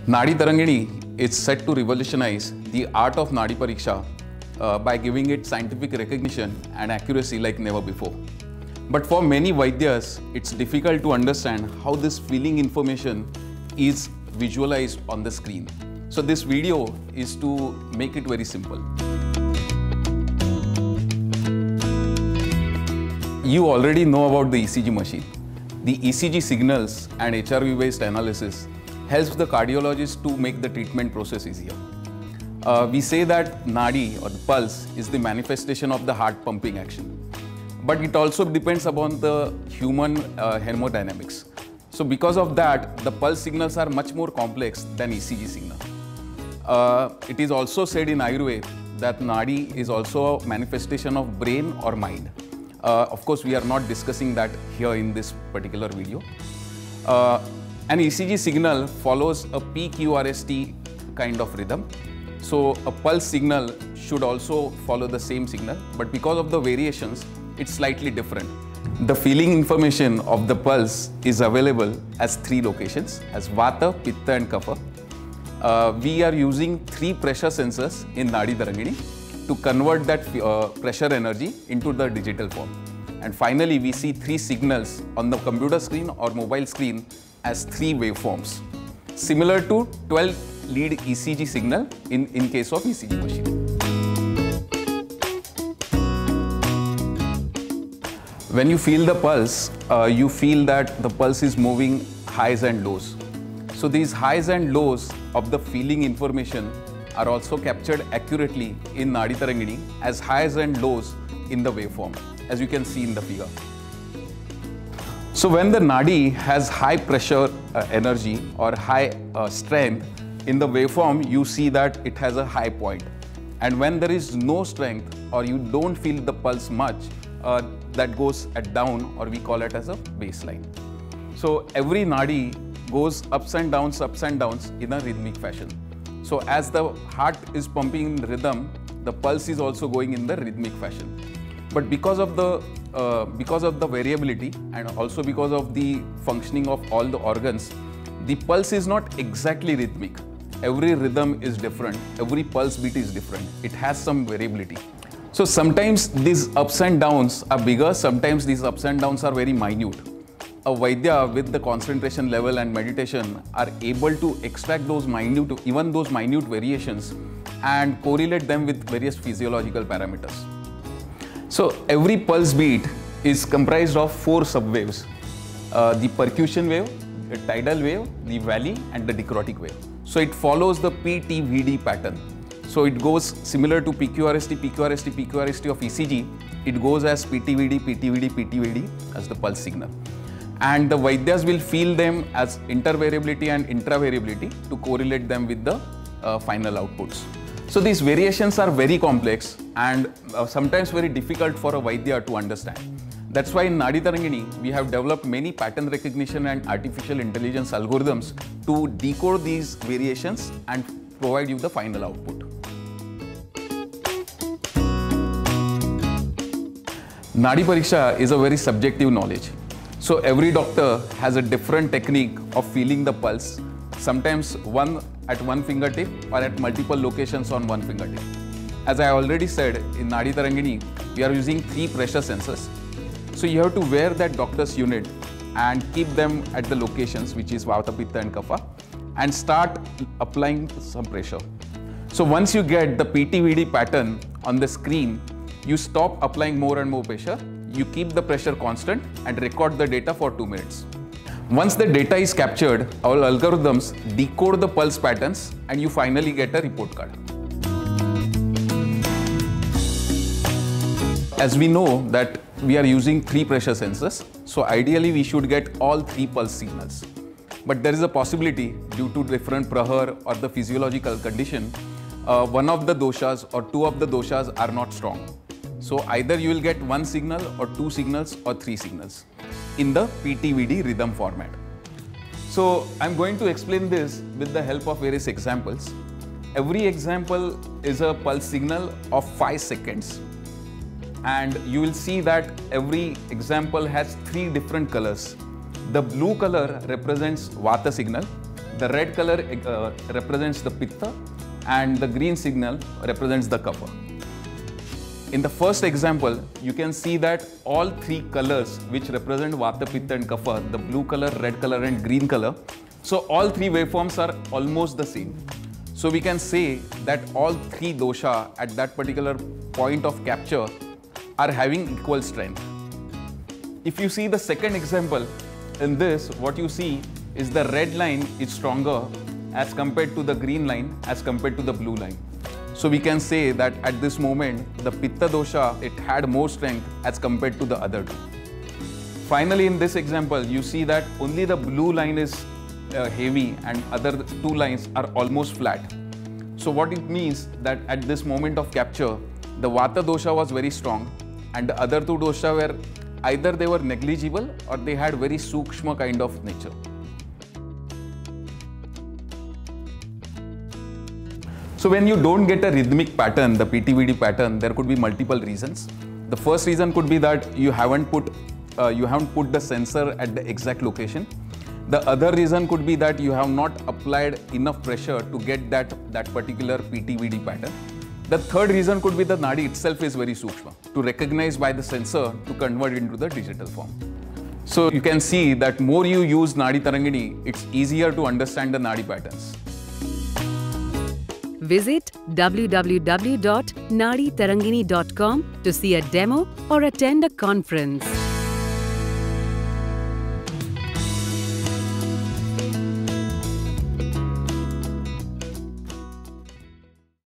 Nadi Tarangini is set to revolutionize the art of Nadi Pariksha by giving it scientific recognition and accuracy like never before. But for many Vaidyas, it's difficult to understand how this feeling information is visualized on the screen. So this video is to make it very simple. You already know about the ECG machine. The ECG signals and HRV-based analysis helps the cardiologist to make the treatment process easier. We say that Nadi or the pulse is the manifestation of the heart pumping action. But it also depends upon the human hemodynamics. So because of that, the pulse signals are much more complex than ECG signal. It is also said in Ayurveda that Nadi is also a manifestation of brain or mind. Of course, we are not discussing that here in this particular video. An ECG signal follows a PQRST kind of rhythm. So a pulse signal should also follow the same signal, but because of the variations, it's slightly different. The feeling information of the pulse is available as 3 locations, as Vata, Pitta and Kapha. We are using 3 pressure sensors in Nadi Tarangini to convert that pressure energy into the digital form. And finally, we see 3 signals on the computer screen or mobile screen as 3 waveforms, similar to 12-lead ECG signal in case of ECG machine. When you feel the pulse, you feel that the pulse is moving highs and lows. So these highs and lows of the feeling information are also captured accurately in Nadi Tarangini as highs and lows in the waveform, as you can see in the figure. So when the Nadi has high pressure energy or high strength, in the waveform you see that it has a high point. And when there is no strength or you don't feel the pulse much, that goes at down, or we call it as a baseline. So every Nadi goes ups and downs in a rhythmic fashion. So as the heart is pumping in rhythm, the pulse is also going in the rhythmic fashion. But because of the variability and also because of the functioning of all the organs, the pulse is not exactly rhythmic. Every rhythm is different, every pulse beat is different. It has some variability. So sometimes these ups and downs are bigger, sometimes these ups and downs are very minute. A Vaidya with the concentration level and meditation are able to extract those minute variations and correlate them with various physiological parameters. So every pulse beat is comprised of 4 subwaves: the percussion wave, the tidal wave, the valley and the dichrotic wave. So it follows the PTVD pattern. So it goes similar to PQRST of ECG. It goes as PTVD as the pulse signal. And the Vaidyas will feel them as intervariability and intravariability to correlate them with the final outputs. So these variations are very complex and sometimes very difficult for a Vaidya to understand. That's why in Nadi Tarangini, we have developed many pattern recognition and artificial intelligence algorithms to decode these variations and provide you the final output. Nadi Pariksha is a very subjective knowledge. So every doctor has a different technique of feeling the pulse, sometimes one at one fingertip or at multiple locations on one fingertip. As I already said, in Nadi Tarangini, we are using 3 pressure sensors. So you have to wear that doctor's unit and keep them at the locations, which is Vata, Pitta and Kapha, and start applying some pressure. So once you get the PTVD pattern on the screen, you stop applying more and more pressure. You keep the pressure constant and record the data for 2 minutes. Once the data is captured, our algorithms decode the pulse patterns and you finally get a report card. As we know that we are using 3 pressure sensors, so ideally we should get all 3 pulse signals. But there is a possibility due to different prahar or the physiological condition, one of the doshas or 2 of the doshas are not strong. So either you will get 1 signal or 2 signals or 3 signals in the PTVD rhythm format. So I'm going to explain this with the help of various examples. Every example is a pulse signal of 5 seconds. And you will see that every example has 3 different colors. The blue color represents Vata signal, The red color represents the Pitta and the green signal represents the Kapha. In the first example, you can see that all three colors which represent Vata, Pitta and Kapha, the blue color, red color and green color, so all three waveforms are almost the same. So we can say that all three dosha at that particular point of capture are having equal strength. If you see the second example, in this what you see is the red line is stronger as compared to the green line as compared to the blue line. So we can say that at this moment the Pitta dosha, it had more strength as compared to the other two. Finally, in this example, you see that only the blue line is heavy and other two lines are almost flat. So what it means that at this moment of capture, the Vata dosha was very strong and the other two dosha were either they were negligible or they had very sukshma kind of nature. So when you don't get a rhythmic pattern, the PTVD pattern, there could be multiple reasons. The first reason could be that you haven't put the sensor at the exact location. The other reason could be that you have not applied enough pressure to get that particular PTVD pattern. The third reason could be the Nadi itself is very sukshma to recognize by the sensor to convert into the digital form. So you can see that more you use Nadi Tarangini, it's easier to understand the Nadi patterns. Visit www.naditarangini.com to see a demo or attend a conference.